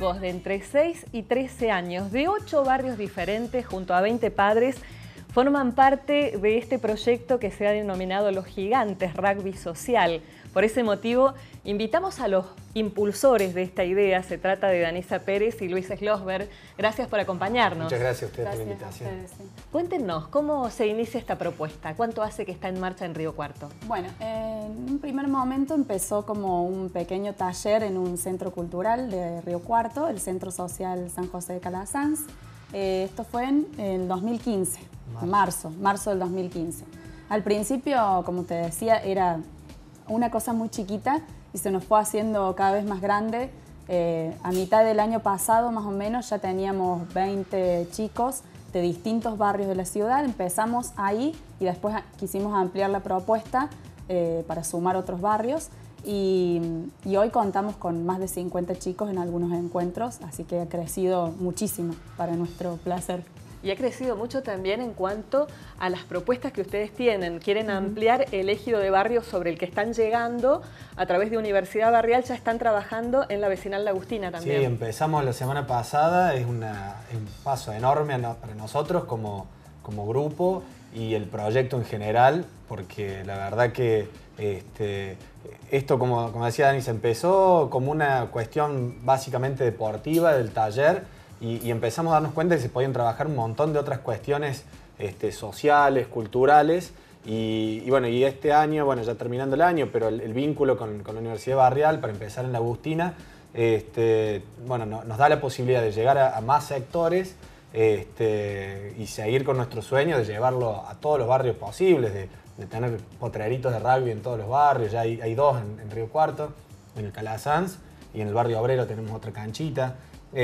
chicos de entre 6 y 13 años de 8 barrios diferentes junto a 20 padres forman parte de este proyecto que se ha denominado Los Gigantes Rugby Social. Por ese motivo, invitamos a los impulsores de esta idea. Se trata de Danisa Pérez y Luis Slosberg. Gracias por acompañarnos. Muchas gracias a ustedes por la invitación. Cuéntenos, ¿cómo se inicia esta propuesta? ¿Cuánto hace que está en marcha en Río Cuarto? Bueno, en un primer momento empezó como un pequeño taller en un centro cultural de Río Cuarto, el Centro Social San José de Calasanz. Esto fue en el 2015, marzo del 2015. Al principio, como te decía, era una cosa muy chiquita y se nos fue haciendo cada vez más grande. A mitad del año pasado, más o menos, ya teníamos 20 chicos de distintos barrios de la ciudad. Empezamos ahí y después quisimos ampliar la propuesta para sumar otros barrios. Y hoy contamos con más de 50 chicos en algunos encuentros, así que ha crecido muchísimo para nuestro placer. Y ha crecido mucho también en cuanto a las propuestas que ustedes tienen. Quieren ampliar el ejido de barrios sobre el que están llegando. A través de Universidad Barrial ya están trabajando en la vecinal La Agustina también. Sí, empezamos la semana pasada. Es un paso enorme para nosotros como grupo y el proyecto en general, porque la verdad que esto, como decía Dani, se empezó como una cuestión básicamente deportiva del taller. Y empezamos a darnos cuenta que se podían trabajar un montón de otras cuestiones sociales, culturales. Y bueno, y este año, bueno, ya terminando el año, pero el vínculo con la Universidad Barrial para empezar en La Agustina, bueno, nos da la posibilidad de llegar a más sectores y seguir con nuestro sueño de llevarlo a todos los barrios posibles, de tener potreritos de rugby en todos los barrios. Ya hay dos en Río Cuarto, en el Calasanz, y en el barrio Obrero tenemos otra canchita.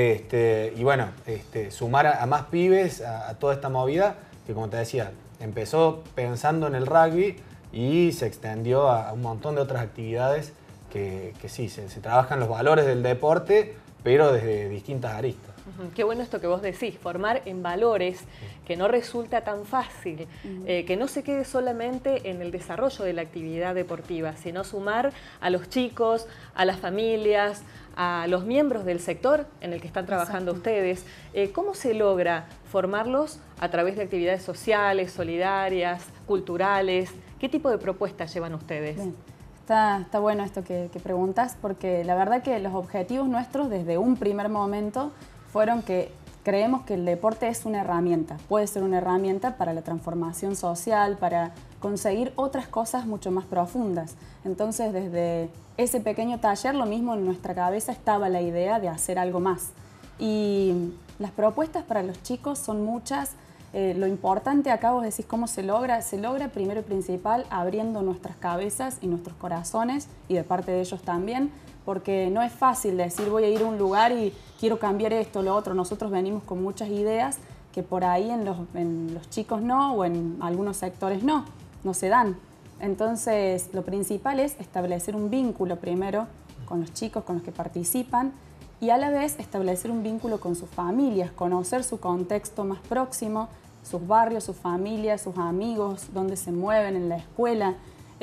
Y bueno, sumar a más pibes a toda esta movida que, como te decía, empezó pensando en el rugby y se extendió a un montón de otras actividades que sí, se trabajan los valores del deporte, pero desde distintas aristas. Qué bueno esto que vos decís, formar en valores, que no resulta tan fácil, que no se quede solamente en el desarrollo de la actividad deportiva, sino sumar a los chicos, a las familias, a los miembros del sector en el que están trabajando ustedes. ¿Cómo se logra formarlos a través de actividades sociales, solidarias, culturales? ¿Qué tipo de propuestas llevan ustedes? Bien. Está bueno esto que preguntas, porque la verdad que los objetivos nuestros desde un primer momento fueron que creemos que el deporte es una herramienta, puede ser una herramienta para la transformación social, para conseguir otras cosas mucho más profundas. Entonces, desde ese pequeño taller, lo mismo en nuestra cabeza estaba la idea de hacer algo más. Y las propuestas para los chicos son muchas. Lo importante acá, vos decís cómo se logra primero y principal abriendo nuestras cabezas y nuestros corazones, y de parte de ellos también, porque no es fácil decir voy a ir a un lugar y quiero cambiar esto o lo otro. Nosotros venimos con muchas ideas que por ahí en los chicos no, o en algunos sectores no se dan. Entonces lo principal es establecer un vínculo primero con los chicos, con los que participan, y a la vez establecer un vínculo con sus familias, conocer su contexto más próximo, sus barrios, sus familias, sus amigos, dónde se mueven en la escuela.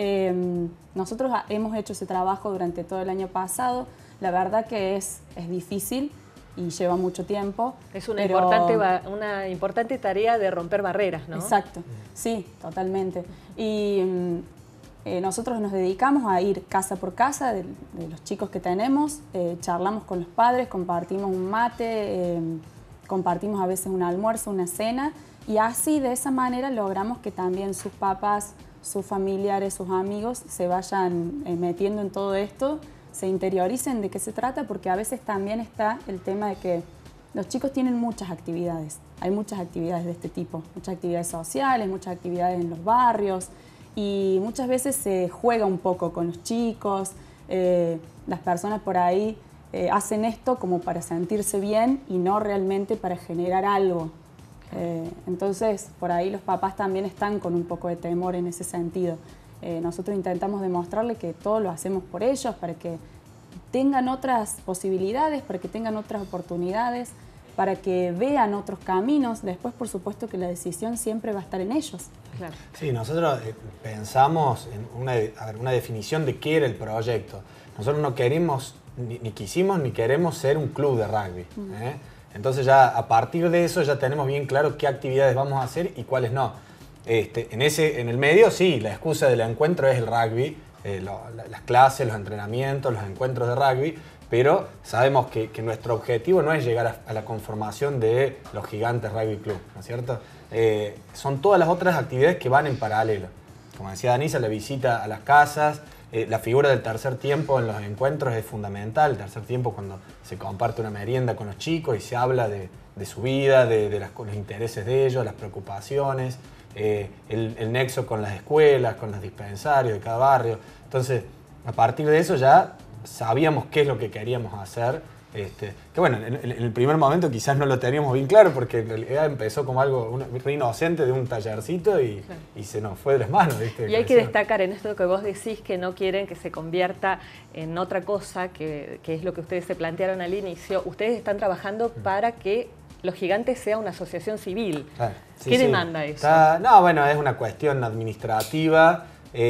Nosotros hemos hecho ese trabajo durante todo el año pasado. La verdad que es difícil y lleva mucho tiempo. Es una importante tarea de romper barreras, ¿no? Exacto, sí, totalmente. Y nosotros nos dedicamos a ir casa por casa de los chicos que tenemos, charlamos con los padres, compartimos un mate, compartimos a veces un almuerzo, una cena, y así de esa manera logramos que también sus papás, sus familiares, sus amigos se vayan metiendo en todo esto, se interioricen de qué se trata, porque a veces también está el tema de que los chicos tienen muchas actividades, hay muchas actividades de este tipo, muchas actividades sociales, muchas actividades en los barrios, y muchas veces se juega un poco con los chicos. Las personas por ahí hacen esto como para sentirse bien y no realmente para generar algo. Entonces, por ahí los papás también están con un poco de temor en ese sentido. Nosotros intentamos demostrarle que todo lo hacemos por ellos, para que tengan otras posibilidades, para que tengan otras oportunidades, para que vean otros caminos. Después, por supuesto, que la decisión siempre va a estar en ellos. Claro. Sí, nosotros pensamos en una definición de qué era el proyecto. Nosotros no queremos ni quisimos ni queremos ser un club de rugby. Entonces ya a partir de eso ya tenemos bien claro qué actividades vamos a hacer y cuáles no. En el medio sí, la excusa del encuentro es el rugby, las clases, los entrenamientos, los encuentros de rugby, pero sabemos que nuestro objetivo no es llegar a la conformación de los Gigantes Rugby Club, ¿no es cierto? Son todas las otras actividades que van en paralelo. Como decía Danisa, la visita a las casas, la figura del tercer tiempo en los encuentros es fundamental. El tercer tiempo cuando se comparte una merienda con los chicos y se habla de su vida, de los intereses de ellos, las preocupaciones, el nexo con las escuelas, con los dispensarios de cada barrio. Entonces, a partir de eso ya sabíamos qué es lo que queríamos hacer. Que bueno, en el primer momento quizás no lo teníamos bien claro porque en realidad empezó como algo re inocente de un tallercito y se nos fue de las manos, ¿viste? Y hay que destacar en esto que vos decís que no quieren que se convierta en otra cosa, que es lo que ustedes se plantearon al inicio. Ustedes están trabajando para que Los Gigantes sea una asociación civil. Claro, sí, ¿Qué demanda eso? No, bueno, es una cuestión administrativa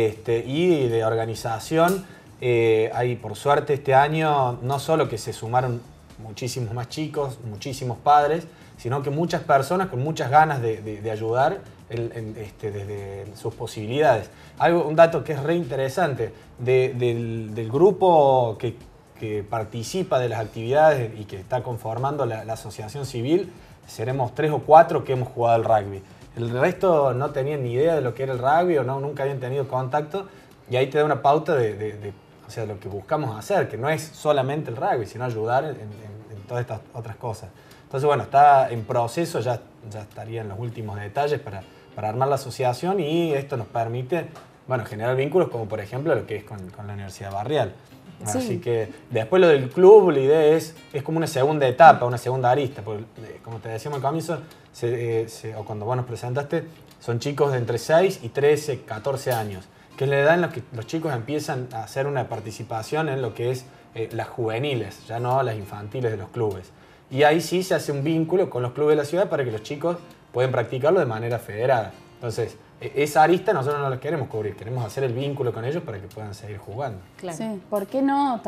y de organización. Hay, por suerte, este año no solo que se sumaron muchísimos más chicos, muchísimos padres, sino que muchas personas con muchas ganas de ayudar desde sus posibilidades. Un dato que es re interesante, del grupo que participa de las actividades y que está conformando la asociación civil, seremos 3 o 4 que hemos jugado al rugby. El resto no tenían ni idea de lo que era el rugby o nunca habían tenido contacto, y ahí te da una pauta o sea, lo que buscamos hacer, que no es solamente el rugby, sino ayudar en todas estas otras cosas. Entonces, bueno, está en proceso, ya estaría en los últimos detalles para armar la asociación, y esto nos permite, bueno, generar vínculos como por ejemplo lo que es con la Universidad Barrial. Sí. Así que después lo del club, la idea es como una segunda etapa, una segunda arista, porque como te decíamos al comienzo, o cuando vos nos presentaste, son chicos de entre 6 y 13, 14 años, que es la edad en la que los chicos empiezan a hacer una participación en lo que es las juveniles, ya no las infantiles de los clubes. Y ahí sí se hace un vínculo con los clubes de la ciudad para que los chicos puedan practicarlo de manera federada. Entonces, esa arista nosotros no la queremos cubrir, queremos hacer el vínculo con ellos para que puedan seguir jugando. Claro. Sí, ¿por qué no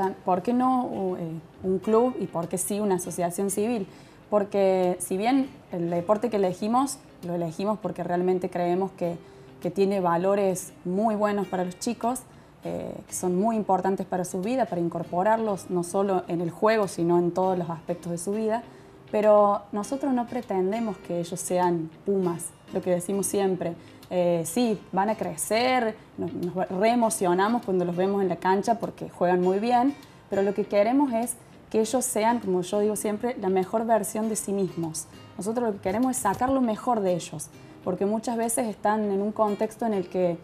un club y por qué sí una asociación civil? Porque si bien el deporte que elegimos, lo elegimos porque realmente creemos que tiene valores muy buenos para los chicos, que son muy importantes para su vida, para incorporarlos no solo en el juego, sino en todos los aspectos de su vida. Pero nosotros no pretendemos que ellos sean pumas, lo que decimos siempre. Sí, van a crecer, nos reemocionamos cuando los vemos en la cancha porque juegan muy bien, pero lo que queremos es que ellos sean, como yo digo siempre, la mejor versión de sí mismos. Nosotros lo que queremos es sacar lo mejor de ellos, porque muchas veces están en un contexto en el que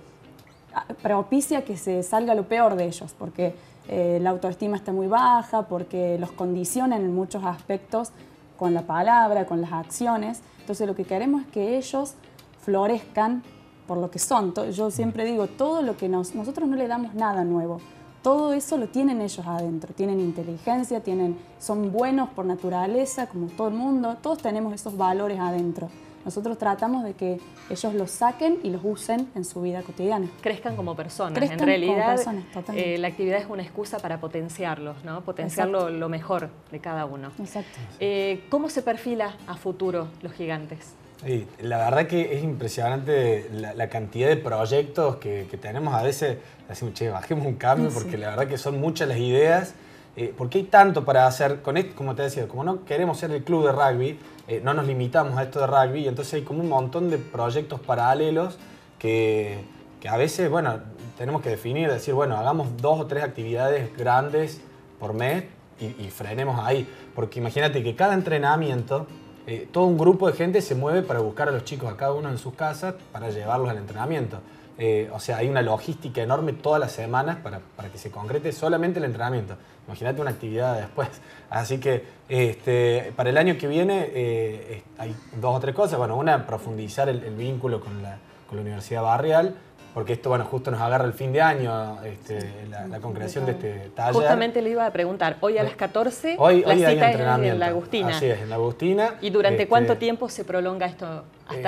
propicia que se salga lo peor de ellos, porque la autoestima está muy baja, porque los condicionan en muchos aspectos con la palabra, con las acciones. Entonces lo que queremos es que ellos florezcan por lo que son. Yo siempre digo, todo lo que nosotros no le damos nada nuevo, todo eso lo tienen ellos adentro, tienen inteligencia, son buenos por naturaleza, como todo el mundo, todos tenemos esos valores adentro. Nosotros tratamos de que ellos los saquen y los usen en su vida cotidiana. Crezcan como personas. Crezcan en realidad, como personas, totalmente. La actividad es una excusa para potenciarlos, ¿no? Potenciar lo mejor de cada uno. Exacto. ¿Cómo se perfila a futuro Los Gigantes? Sí, la verdad que es impresionante la cantidad de proyectos que tenemos. A veces decimos, che, bajemos un cambio, porque la verdad que son muchas las ideas. Porque hay tanto para hacer con esto, como te decía, como no queremos ser el club de rugby, no nos limitamos a esto de rugby, y entonces hay como un montón de proyectos paralelos que a veces, bueno, tenemos que definir, decir, bueno, hagamos 2 o 3 actividades grandes por mes y frenemos ahí. Porque imagínate que cada entrenamiento, todo un grupo de gente se mueve para buscar a los chicos a cada uno en sus casas para llevarlos al entrenamiento. O sea, hay una logística enorme todas las semanas para que se concrete solamente el entrenamiento. Imagínate una actividad después. Así que para el año que viene hay 2 o 3 cosas. Bueno, una, profundizar el vínculo con la Universidad Barrial, porque esto, bueno, justo nos agarra el fin de año, la concreción de este taller. Justamente le iba a preguntar, hoy a las 14, hoy la cita hay es en la Agustina. Así es, en la Agustina. ¿Y durante cuánto tiempo se prolonga esto? ¿Hasta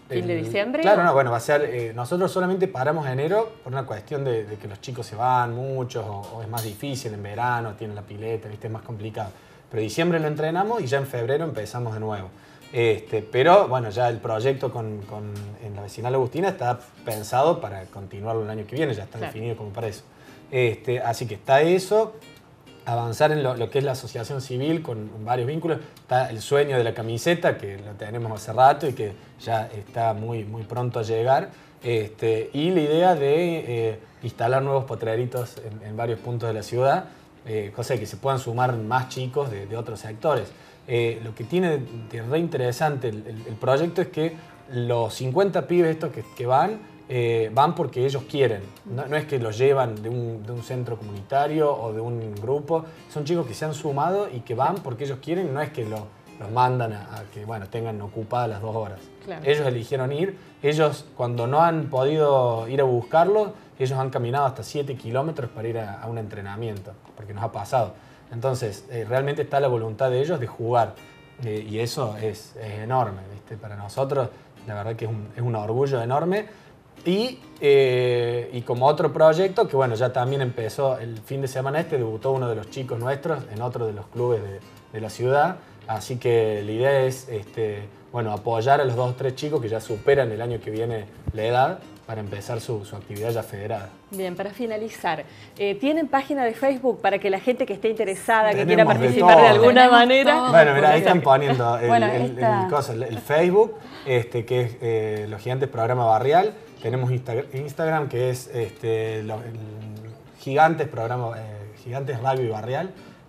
¿Fin de diciembre? Claro, no, bueno, va a ser... nosotros solamente paramos enero por una cuestión de que los chicos se van muchos o es más difícil en verano, tienen la pileta, ¿viste? Es más complicado. Pero diciembre lo entrenamos y ya en febrero empezamos de nuevo. Pero bueno, ya el proyecto en la Vecinal Agustina está pensado para continuarlo el año que viene, ya está definido como para eso. Así que está eso. Avanzar en lo que es la asociación civil con varios vínculos. Está el sueño de la camiseta, que lo tenemos hace rato y que ya está muy pronto a llegar. Y la idea de instalar nuevos potreritos en varios puntos de la ciudad, cosa de que se puedan sumar más chicos de otros sectores. Lo que tiene de re interesante el proyecto es que los 50 pibes estos que van porque ellos quieren, no es que los llevan de un centro comunitario o de un grupo, son chicos que se han sumado y que van porque ellos quieren, no es que los mandan a que bueno, tengan ocupadas las 2 horas. Claro. Ellos eligieron ir, ellos cuando no han podido ir a buscarlos, ellos han caminado hasta 7 kilómetros para ir a un entrenamiento, porque nos ha pasado. Entonces, realmente está la voluntad de ellos de jugar y eso es enorme, ¿viste? Para nosotros, la verdad que es un orgullo enorme. Y como otro proyecto, que bueno, ya también empezó el fin de semana debutó uno de los chicos nuestros en otro de los clubes de la ciudad. Así que la idea es bueno, apoyar a los 2 o 3 chicos que ya superan el año que viene la edad para empezar su actividad ya federada. Bien, para finalizar, ¿tienen página de Facebook para que la gente que esté interesada, que quiera participar de alguna manera? Bueno, mira, ahí están poniendo el Facebook, que es Los Gigantes Programa Barrial. Tenemos Instagram, que es Gigantes Rugby Barrial.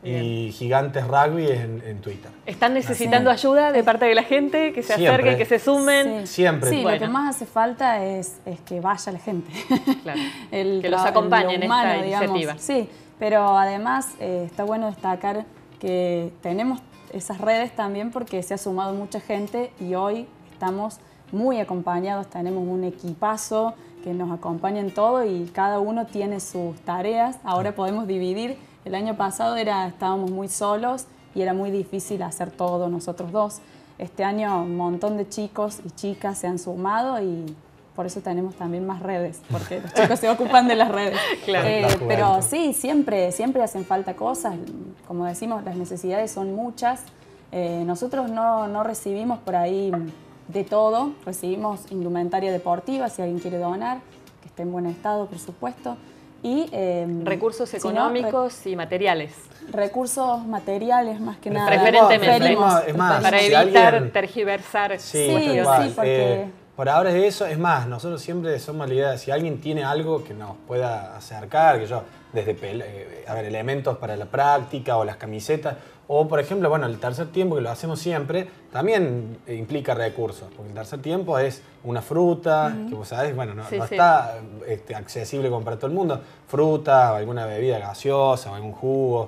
Y Gigantes Rugby en Twitter. ¿Están necesitando ayuda de parte de la gente? Que se acerquen, que se sumen. Siempre. Sí, lo que más hace falta es que vaya la gente. Claro. Que los acompañen en esta iniciativa. Sí, pero además está bueno destacar que tenemos esas redes también porque se ha sumado mucha gente y hoy estamos muy acompañados, tenemos un equipazo que nos acompaña en todo y cada uno tiene sus tareas. Ahora podemos dividir. El año pasado estábamos muy solos y era muy difícil hacer todo nosotros dos. Este año un montón de chicos y chicas se han sumado y por eso tenemos también más redes, porque los chicos se ocupan de las redes. Claro. Pero sí, siempre hacen falta cosas. Como decimos, las necesidades son muchas. Nosotros no recibimos por ahí de todo. Recibimos indumentaria deportiva, si alguien quiere donar, que esté en buen estado, por supuesto. Y, recursos económicos y materiales. Recursos materiales, más que nada. Preferentemente. Es más, para evitar tergiversar. Sí, porque... por ahora es eso. Es más, nosotros siempre somos la idea de si alguien tiene algo que nos pueda acercar, que yo, desde elementos para la práctica o las camisetas, o por ejemplo, bueno, el tercer tiempo que lo hacemos siempre, también implica recursos, porque el tercer tiempo es una fruta, que vos sabés, bueno, no está accesible para todo el mundo, fruta o alguna bebida gaseosa o algún jugo,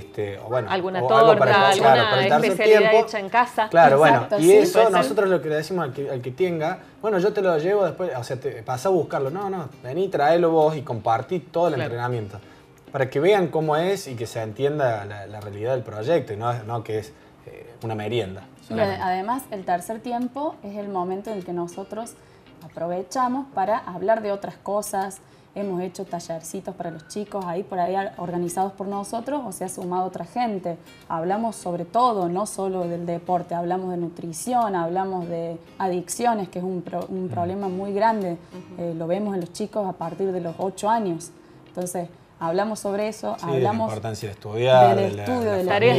o bueno, alguna o torta, algo para alguna especialidad hecha en casa. Claro, exacto, bueno, y eso nosotros lo que le decimos al que tenga, bueno, yo te lo llevo después, o sea, te pasá a buscarlo, no, vení, traelo vos y compartí todo el entrenamiento. Para que vean cómo es y que se entienda la realidad del proyecto y no que es una merienda. Y además, el tercer tiempo es el momento en el que nosotros aprovechamos para hablar de otras cosas. Hemos hecho tallercitos para los chicos ahí por ahí organizados por nosotros o se ha sumado otra gente. Hablamos sobre todo, no solo del deporte, hablamos de nutrición, hablamos de adicciones, que es un problema muy grande. Lo vemos en los chicos a partir de los 8 años. Entonces, hablamos sobre eso, hablamos de la importancia de estudiar, del estudio, de tareas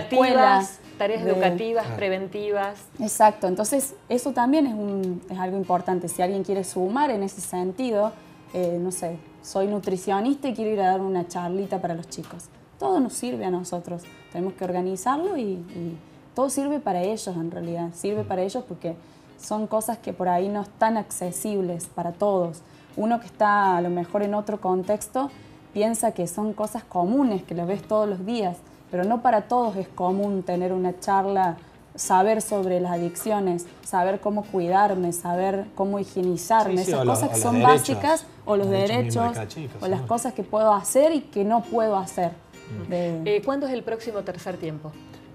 educativas, preventivas. Exacto, entonces eso también es algo importante. Si alguien quiere sumar en ese sentido, no sé, soy nutricionista y quiero ir a dar una charlita para los chicos. Todo nos sirve a nosotros, tenemos que organizarlo y todo sirve para ellos en realidad. Sirve para ellos porque son cosas que por ahí no están accesibles para todos. Uno que está a lo mejor en otro contexto piensa que son cosas comunes, que las ves todos los días, pero no para todos es común tener una charla, saber sobre las adicciones, saber cómo cuidarme, saber cómo higienizarme, esas cosas que son básicas, o los derechos, o las cosas que puedo hacer y que no puedo hacer. ¿Cuándo es el próximo tercer tiempo?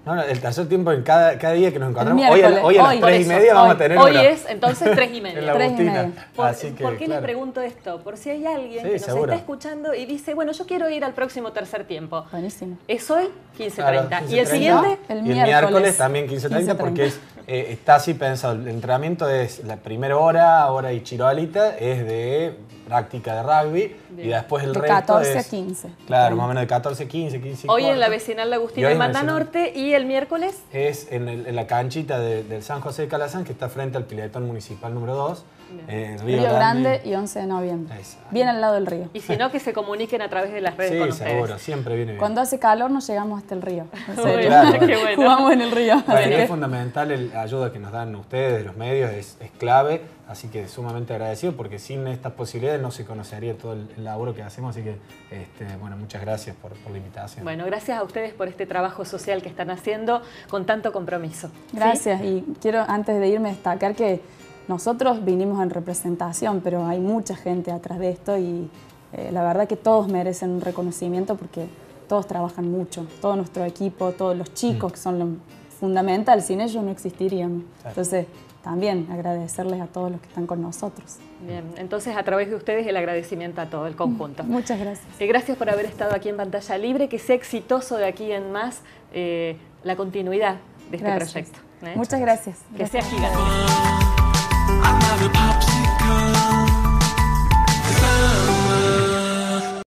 No, el tercer tiempo en cada día que nos encontramos. Miércoles, Hoy a las 3:30 vamos a tener Hoy es entonces 3:30. en la 3:30. Agustina. ¿Por qué claro. les pregunto esto? Por si hay alguien Sí, que nos seguro. está escuchando y dice, bueno, yo quiero ir al próximo tercer tiempo. Buenísimo. Es hoy 15:30. Claro, ¿Y el 15:30. siguiente? El Y el miércoles también 15:30 15:30. porque está así pensado. El entrenamiento es la primera hora y chiroalita, es de práctica de rugby. Bien. Y después el De resto 14 a es... 15. Claro, más o menos de 14 a 15, 15 y Hoy en la cuarto. vecinal Y Agustina hoy de en la Manda vecinal. Norte y el miércoles. Es en la canchita del San José de Calazán, que está frente al Piletón Municipal número 2. Río Grande y 11 de noviembre. Exacto. Bien al lado del río. Y si no, que se comuniquen a través de las redes con Sí, ustedes. seguro, siempre viene bien. Cuando hace calor nos llegamos hasta el río. En Muy serio. bien, Claro. qué bueno. Jugamos en el río. Para así mí que- es fundamental la ayuda que nos dan ustedes, los medios, es clave, así que sumamente agradecido porque sin estas posibilidades no se conocería todo el laburo que hacemos, así que bueno, muchas gracias por la invitación. Bueno, gracias a ustedes por este trabajo social que están haciendo con tanto compromiso. ¿Sí? Gracias. Y quiero, antes de irme, destacar que nosotros vinimos en representación, pero hay mucha gente atrás de esto y la verdad que todos merecen un reconocimiento porque todos trabajan mucho, todo nuestro equipo, todos los chicos que son lo fundamental, sin ellos no existiríamos. Claro. Entonces, también agradecerles a todos los que están con nosotros. Bien, entonces a través de ustedes el agradecimiento a todo el conjunto. Muchas gracias. Gracias por haber estado aquí en Pantalla Libre, que sea exitoso de aquí en más la continuidad de este Gracias. proyecto. Muchas gracias. Que sea Gracias. gigante. I'm not a popsicle.